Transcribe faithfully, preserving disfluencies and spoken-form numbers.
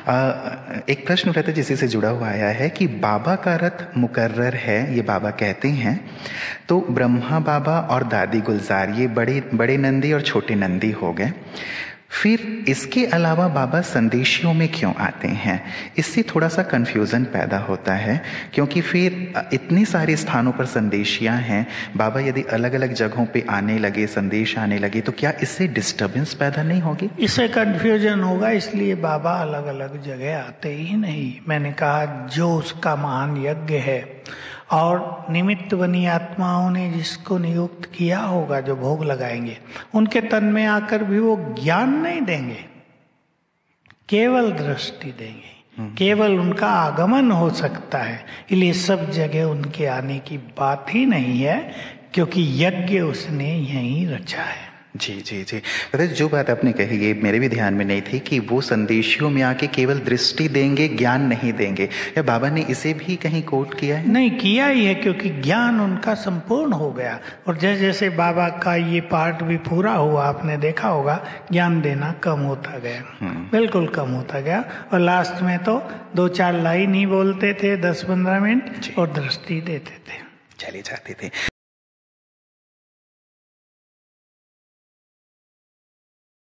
अ, एक प्रश्न रहता है जिसी से जुड़ा हुआ आया है कि बाबा का रथ मुकर्रर है, ये बाबा कहते हैं, तो ब्रह्मा बाबा और दादी गुलजार ये बड़े बड़े नंदी और छोटे नंदी हो गए, फिर इसके अलावा बाबा संदेशियों में क्यों आते हैं? इससे थोड़ा सा कन्फ्यूज़न पैदा होता है, क्योंकि फिर इतने सारे स्थानों पर संदेशियां हैं, बाबा यदि अलग अलग जगहों पे आने लगे, संदेश आने लगे, तो क्या इससे डिस्टर्बेंस पैदा नहीं होगी? इससे कन्फ्यूजन होगा, इसलिए बाबा अलग अलग जगह आते ही नहीं। मैंने कहा जो उसका महान यज्ञ है और निमित्त बनी आत्माओं ने जिसको नियुक्त किया होगा, जो भोग लगाएंगे, उनके तन में आकर भी वो ज्ञान नहीं देंगे, केवल दृष्टि देंगे, केवल उनका आगमन हो सकता है। इसलिए सब जगह उनके आने की बात ही नहीं है, क्योंकि यज्ञ उसने यहीं रचा है। जी जी जी दादा, जो बात आपने कही ये मेरे भी ध्यान में नहीं थी कि वो संदेशियों में आके केवल दृष्टि देंगे, ज्ञान नहीं देंगे। या बाबा ने इसे भी कहीं कोट किया है? नहीं किया ही है, क्योंकि ज्ञान उनका संपूर्ण हो गया। और जैसे जैसे बाबा का ये पार्ट भी पूरा हुआ, आपने देखा होगा, ज्ञान देना कम होता गया, बिल्कुल कम होता गया। और लास्ट में तो दो चार लाइन ही बोलते थे, दस पंद्रह मिनट, और दृष्टि देते थे, चले जाते थे।